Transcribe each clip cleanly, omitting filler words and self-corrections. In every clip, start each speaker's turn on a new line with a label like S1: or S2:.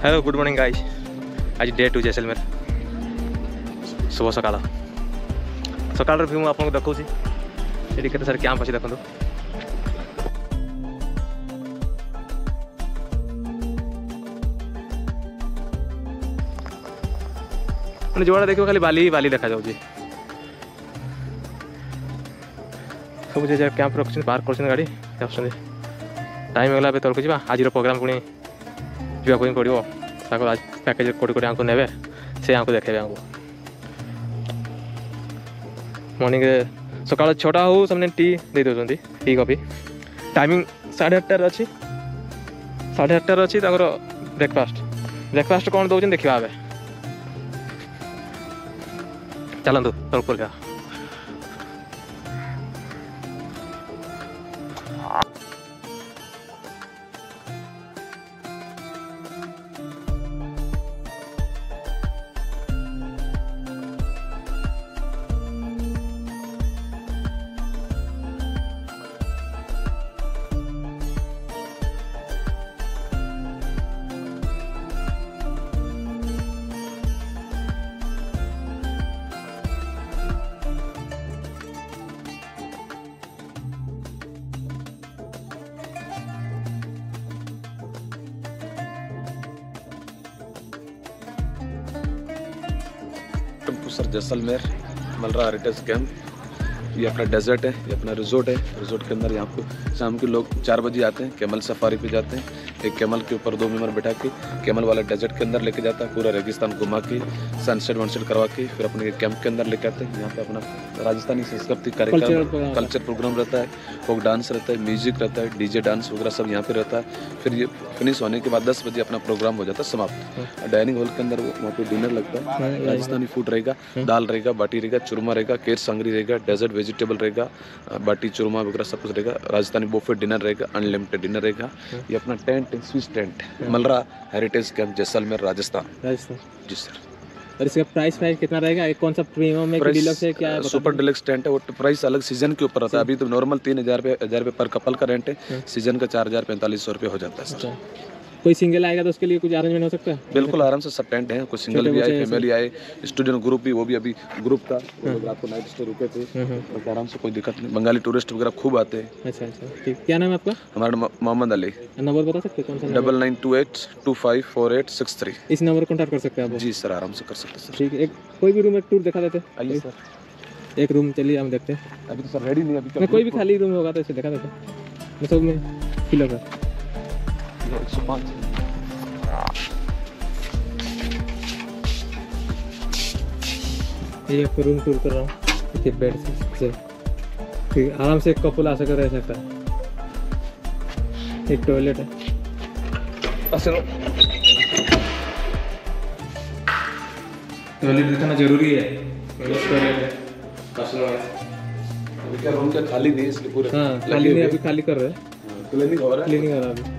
S1: Hello good morning guys. आज day 2 Jaisalmer शुभ सकाल सकाल व्यू आपको देखा ये केते सारे कैंप अच्छे देखो मैंने जोड़ा देखो खाली बाली बाली देखा जाऊँ सब जगह कैंप रख पार्क कर गाड़ी टाइम होगा तौर को जा आज प्रोग्राम पुणी जावाक पड़ो आज पैकेज कोटी कोटी आमको ने से आमको देखे आमको मॉर्निंग सकाल 6टा हो से टी दे दौरान टी कॉफी टाइमिंग 8:30 अच्छी 8:30 अच्छी ब्रेकफास्ट कौन दौरान देखा चलतु तौर क्या
S2: sir Jaisalmer Malra heritage camp. ये अपना डेजर्ट है, ये अपना रिजोर्ट है। रिजोर्ट के अंदर यहाँ पे शाम के लोग 4 बजे आते हैं, कैमल सफारी पे जाते हैं। एक कैमल के ऊपर 2 मेंबर बैठा के कैमल वाला डेजर्ट के अंदर लेके जाता है, पूरा रेगिस्तान घुमा के सनसेट वनसेट करवा के फिर अपने कैंप के अंदर लेके आते हैं। यहाँ पे अपना राजस्थानी संस्कृति कार्यक्रम कल्चर प्रोग्राम रहता है, फोक डांस रहता है, म्यूजिक रहता है, डीजे डांस वगैरह सब यहाँ पे रहता है। फिर ये फिनिश होने के बाद 10 बजे अपना प्रोग्राम हो जाता है समाप्त। डाइनिंग हॉल के अंदर वहाँ पे डिनर लगता है, राजस्थानी फूड रहेगा, दाल रहेगा, बाटी रहेगा, चूरमा रहेगा, केर सांगरी रहेगा, डेजर्ट वेजिटेबल रहेगा, बाटी चूरमा वगैरह सब कुछ रहेगा। राजस्थानी बुफे डिनर रहेगा, अनलिमिटेड डिनर रहेगा। ये अपना tent Swiss tent Malra heritage camp Jaisalmer Rajasthan. जी सर।
S1: और इसका प्राइस कितना रहेगा? कौन सा प्रीमियम है, डिलक्स है, क्या है?
S2: सुपर डिलक्स टेंट है, वो प्राइस अलग सीजन के ऊपर रहता है। अभी तो नॉर्मल 3000 रुपये पर कपल का रेंट है, सीजन का 4045 रुपये हो जाता है सर।
S1: कोई सिंगल आएगा तो उसके लिए कुछ अरेंजमेंट हो सकता है?
S2: बिल्कुल आराम से सब टेंट है, कोई सिंगल भी आए, फैमिली आए, स्टूडेंट ग्रुप भी, वो भी अभी ग्रुप था, रात को नाइट स्टे रुके थे, तो आराम से कोई दिक्कत नहीं। बंगाली टूरिस्ट वगैरह खूब आते हैं।
S1: अच्छा अच्छा ठीक। क्या नाम है आपका?
S2: हमारा मोहम्मद अली।
S1: नंबर बता सकते हैं कौन सा?
S2: 9928254863।
S1: इस नंबर कॉन्टैक्ट कर सकते हैं आप?
S2: जी सर, आराम से कर सकते हैं।
S1: ठीक है, कोई भी रूम एक टूर दिखा देते?
S2: आइए सर।
S1: एक रूम चलिए हम देखते हैं।
S2: अभी तो सर रेडी नहीं, अभी
S1: कोई भी खाली रूम होगा तो इसे दिखा देते। सब में किलो का
S2: 105।
S1: ये रूम टूर कर रहा हूँ, ठीक बेड से ठीक आराम से एक कपल आ सके रह सकता है। एक टॉयलेट है, टॉयलेट दिखाना जरूरी है। टॉयलेट है,
S2: अभी क्या रूम क्या खाली नहीं इसलिए पूरे?
S1: हाँ खाली नहीं, अभी खाली कर रहे हैं,
S2: क्लीनिंग हो रहा है,
S1: क्लीनिंग हो रहा है अभी।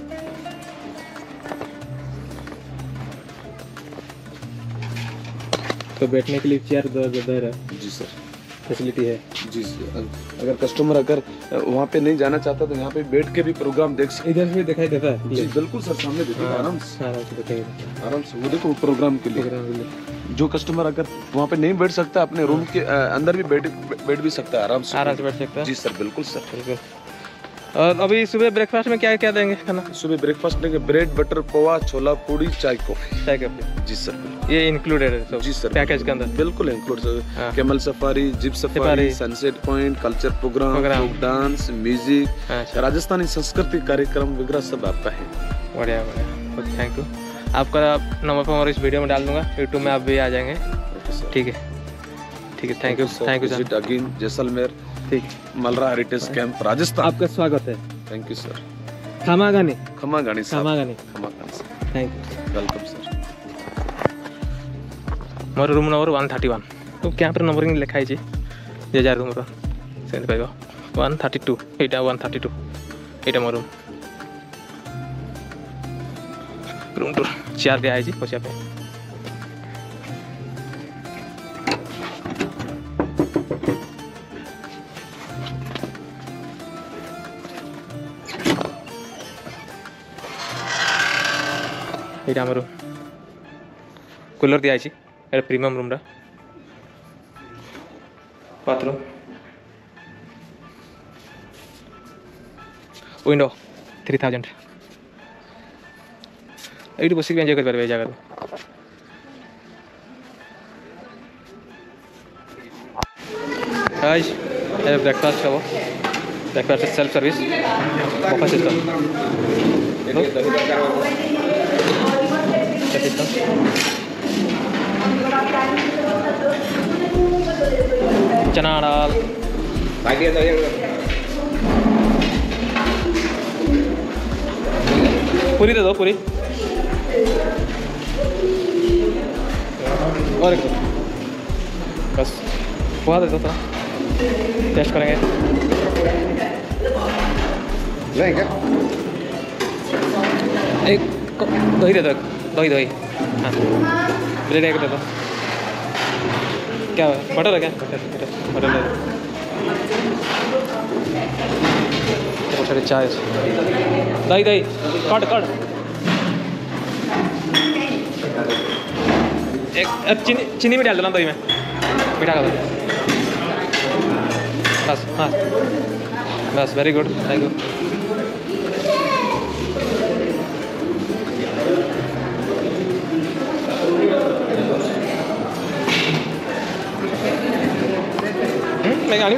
S1: तो बैठने के लिए चेयर दर है? जी सर, फैसिलिटी है।
S2: जी सर। अगर कस्टमर अगर वहाँ पे नहीं जाना चाहता तो यहाँ पे बैठ के भी प्रोग्राम देख सकते।
S1: इधर से दिखाई देता है?
S2: जी बिल्कुल सर, सामने दिखेगा। आराम से
S1: दिखेगा,
S2: आराम से वो देखो प्रोग्राम के लिए। जो कस्टमर अगर वहाँ पे नहीं बैठ सकता, अपने रूम के अंदर भी बैठ भी सकता है, आराम से
S1: बैठ सकता है।
S2: जी सर, बिल्कुल सर, बिल्कुल।
S1: और अभी सुबह ब्रेकफास्ट में क्या क्या देंगे खाना?
S2: सुबह ब्रेकफास्ट देंगे ब्रेड बटर पोहा, छोला पूड़ी, चाय कॉफी। जी सर,
S1: ये इंक्लूडेड है सब? जी सर, पैकेज के अंदर बिल्कुल
S2: include. Camel safari, zip safari, sunset point, culture programme, folk dance, music, Rajasthani संस्कृति कार्यक्रम वगैरह सब आपका है।
S1: बढ़िया बढ़िया, थैंक यू। आपका नंबर पर इस वीडियो में डाल दूंगा, यूट्यूब में आप भी आ जाएंगे। ठीक है ठीक है, thank you sir.
S2: Again Jaisalmer,
S1: ठीक,
S2: मलरा हेरिटेज कैंप राजस्थान।
S1: आपका स्वागत है।
S2: Thank you sir.
S1: खमागानी
S2: खमागानी
S1: थैंक यू,
S2: वेलकम सर।
S1: मोर रूम नंबर 131। तो कैंप नंबरिंग लिखा है जे जार रूम सेंड पाइबा 132। एटा 132 एटा मोर रूम टूर चेयर दिया है बसिया पे। ये आमर कूलर दिखाई ये प्रीमियम रूम बाथरूम विंडो 3000 ये बस एंजॉय कर पारे जगह आज ब्रेकफास्ट हम breakfast self service buffet system चना दाल पूरी दे दो पूरी और एक बस पोहा दे दो थोड़ा टेस्ट करेंगे एक दही दे दो दही हाँ ब्रेड एक दे दो क्या बटर है क्या बटर दे दो सारे चाय दही कट एक चीनी भी डाल देना दही में मीठा कर दो बस हाँ बस वेरी गुड थैंक यू मैं आनी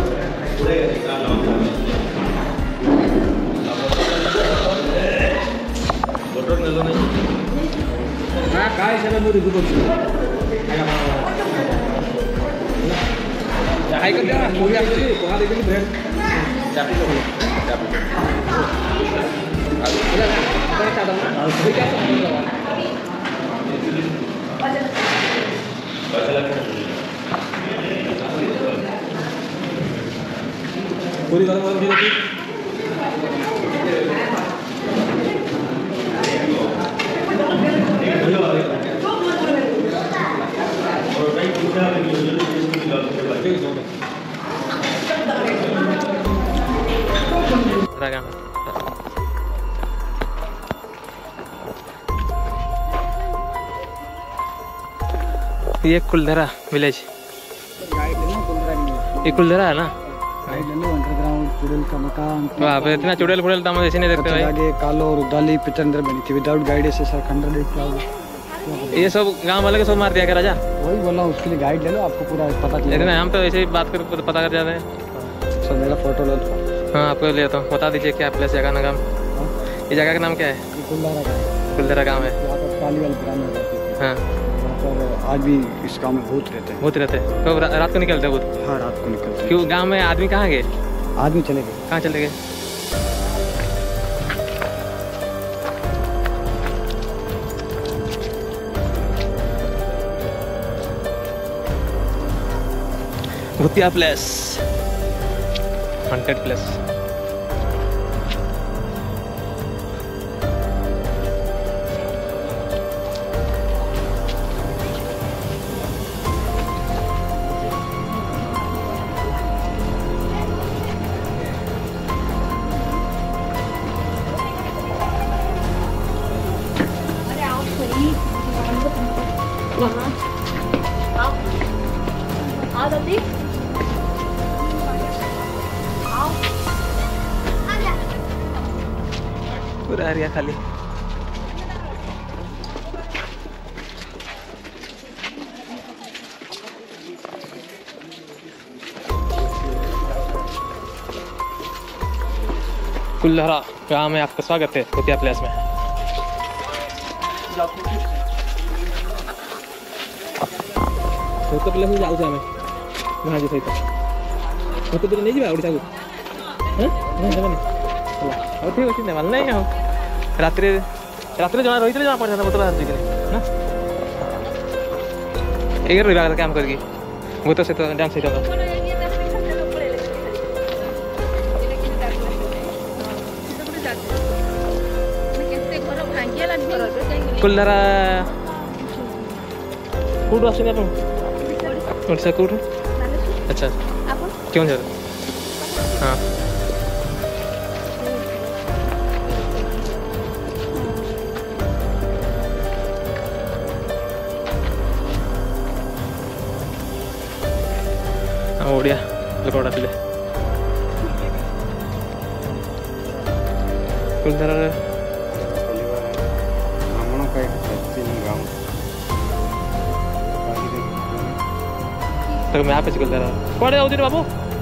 S1: पूरी गरम गरम देखी ये कुलधरा विलेज ये कुलधरा है ना
S3: अंडरग्राउंड चुड़ैल का मकान
S1: वहाँ पे इतना चुड़ैल फुड़ैल तो हम ऐसे नहीं देखते भाई
S3: आगे कालो और उदाली पितंदर बनी थी विदाउट गाइड से सर खंडर
S1: ये सब गांव वाले के सब मार दिया क्या राजा
S3: वही बोला उसके लिए गाइड ले लो आपको पूरा पता चलेगा
S1: लेकिन हम तो ऐसे ही बात कर पता कर जाते हैं
S3: सर मेरा फोटो लो
S1: हाँ आपको लेता हूँ बता दीजिए क्या प्लेस जगह का नाम ये जगह का नाम क्या है कुलधरा गाँव है
S3: यहाँ पर कालीवाल ग्राम में रहते थे
S1: हाँ
S3: पर आज भी इस गाँव में भूत रहते हैं
S1: भूत रहते तो रात को निकलते भूत
S3: हाँ रात को निकलते
S1: क्यों गांव में आदमी कहाँ गए
S3: आदमी चले गए
S1: कहाँ चले गए भूतिया प्लेस 100 प्लेस पूरा एरिया खाली कुलधरा गाँव में आपका स्वागत है भूतिया प्लेस में तो प्लेस में जाऊ हमें वहाँ जी सहित तो नहीं जा ओडिशा को हाँ नहीं और ठीक अच्छे नहीं नहीं हो रात जना रही जना पड़ा था मतलब ना एक रहा काम करके भूत से तो डांस से कुलधरा कौटू आस ओडिशा कौटू अच्छा क्यों जा हाँ कौड़ा थे कुलधारा मैं आप कुलधारा कौड़े आउे बाबू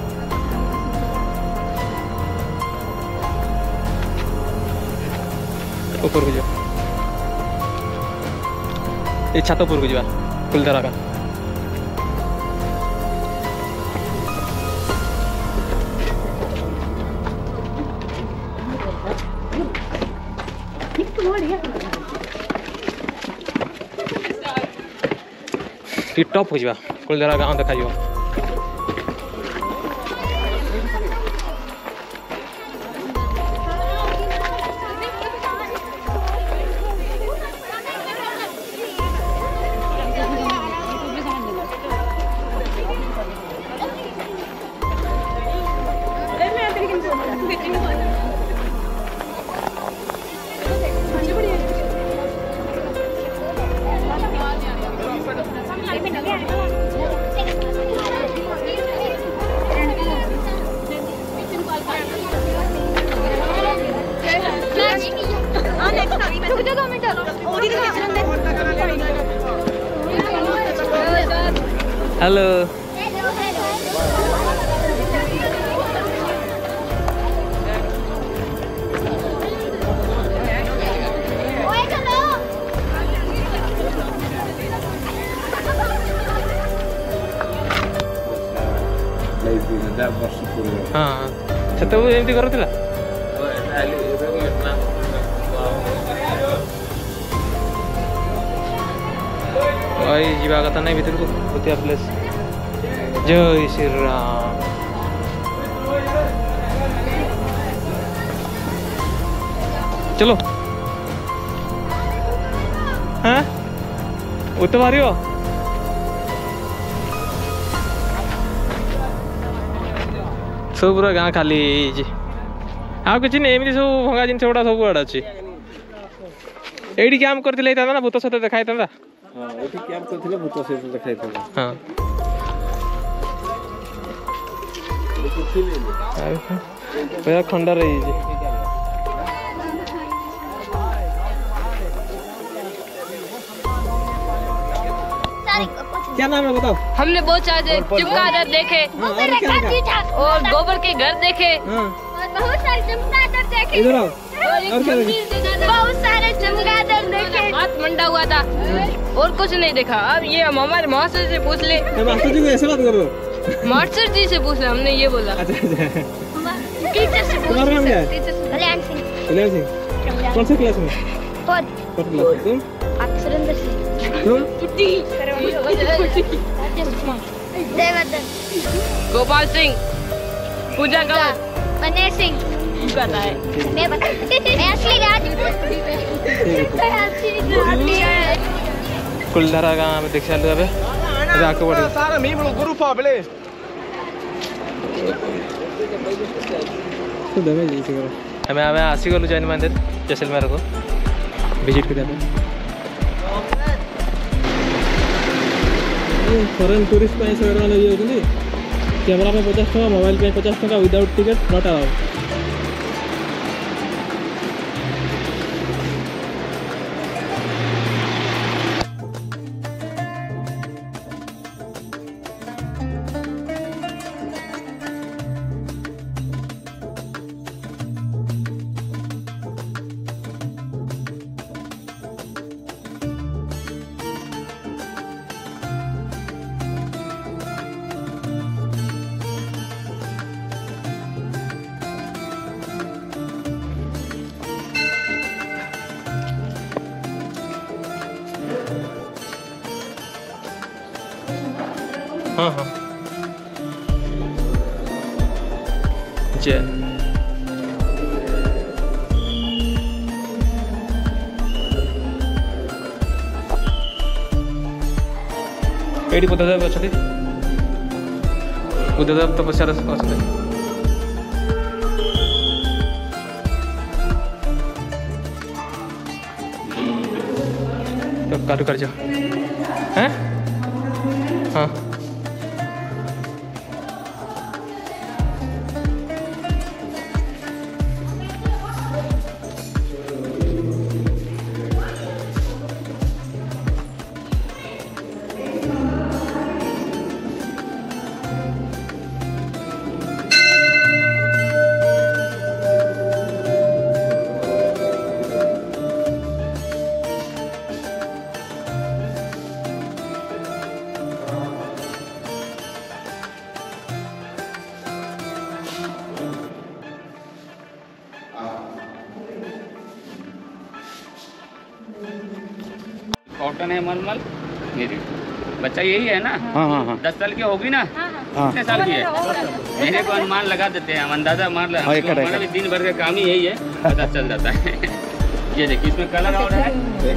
S1: ऊपर को जा ये छात ऊपर को जा कुलधारा का टॉप हो जा कुलधारा गाँव देखा जाओ हेलो हाँ छत एमती करूला जीवा कथा नहीं भीतर को भूतिया प्लेस जय श्री राम चलो हाँ उत मार सब पूरा गाँ खाली आ कि एमती सब भंगा जिन गुड़ा सब आड़े अच्छी ये क्या करते ना भूत सहित देखा था भूत सहित देखा हाँ खंडा रही
S4: क्या नाम है बताओ। हमने बहुत सारे चमगादड़ देखे और गोबर के घर देखे बहुत सारे चमगादड़ देखे
S3: इधर आओ और क्या देखे
S4: बहुत सारे चमगादड़ देखे हाथ मंडा हुआ था और कुछ नहीं देखा। अब ये हम हमारे मास्टर से पूछ ले।
S3: मास्टर जी को ऐसे बात कर रहे हो?
S4: मास्टर जी से पूछ ले हमने ये बोला।
S3: अच्छा
S4: टीचर से
S3: तुम्हारा नाम क्या है?
S4: कल्याण सिंह।
S3: कल्याण सिंह कौन से क्लास में? Fourth class. तुम?
S4: सुरेंद्र सिंह।
S3: तुम?
S4: देवदत्त। गोपाल सिंह। पूजा कंवर। मनेर सिंह। पता है मैं असली
S1: कुलधारा गाँव में देख चलो अबे आगे बढ़ो
S5: सारा मी बड़ो ग्रुप आबले
S3: तो दमे जी से करो
S1: हमें हमें आसी गलु जैन मंदिर जैसलमेर को विजिट कर
S3: फॉरेन टूरिस्ट पे से करवाना ये होती कैमरा पे 50 टका मोबाइल पे 50 टका विदाउट टिकट नॉट अलाउड।
S1: हाँ हाँ जय एडी बुद्धदेव अच्छे बुद्धदेव तपस्या अच्छे तो काटू कर जाओ हैं हाँ
S5: कॉटन है मलमल। ये देखो बच्चा यही है ना?
S6: हाँ हाँ हाँ
S5: 10 साल की होगी ना?
S6: हाँ
S5: कितने साल की है? मेरे को अनुमान लगा देते हैं, हम अंदाजा मार ले।
S6: हाँ, एक कट, एक
S5: हमारा भी दिन भर का काम ही यही है, पता चल जाता है। ये देखिए इसमें कलर और है,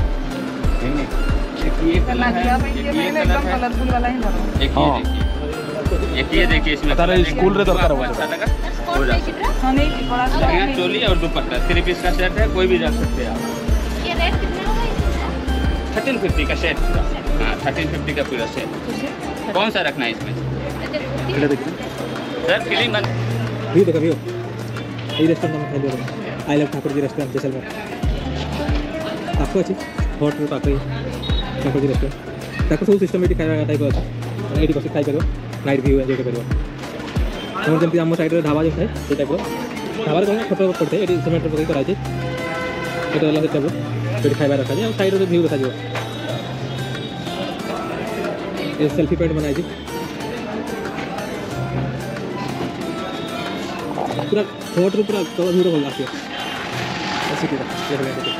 S5: एक ये कलर है, एक ये कलर है, एक ये देखिए, एक ये देखिए इसमें
S6: स्कूल रे दरकार हुआ
S5: अच्छा लगा हो जाता है। चोली और दुपट्टा 3 पीस का सेट है, कोई भी रख सकते हैं आप।
S4: ये रेट कितना होगा?
S5: 1350 का सेट पूरा। हाँ 1350 का पूरा सेट। कौन सा रखना है इसमें सर? फिलिंग बंद।
S3: व्यू देखो व्यू, ये रेस्टोरेंट में खाई लिया I love Thakur ji restaurant Jaisalmer. आपको अच्छी हॉट रे पाक ठाकुर जी रेस्टोरेंट ताको सब सिस्टमेटिक खाଇବା टाइप ଅଛି। 80% ଖାଇ ପାରିବ, ନାଇଟ୍ ଭ୍ୟୁ ଏନ୍ଜୟ କରିପାରିବ। ଆମର ଯେମିତି ଆମ ସାଇଡ଼ରେ ଢାବା ଯେଉଁ ଥାଏ ସେଇ ଟାଇପ୍ର ଢାବାରେ କ'ଣ ଫଟୋ ପଡ଼ିଥାଏ, ଏଠି ସିମେଣ୍ଟରେ ପକାଇ କରାଯାଇଛି। ଏଇଟା ହେଲା ସେ ଟାଇପ୍ର, ସେଠି ଖାଇବା ରଖାଯାଏ ଆଉ ସାଇଡ଼ରେ ଭ୍ୟୁ ଦେଖାଯିବ। ଏ ସେଲ୍ଫି ପଏଣ୍ଟ ବନାଯାଇଛି पूरा हॉट रू पूरा कवर भीड़ हो जाती है सिटी का देख लें सिटी।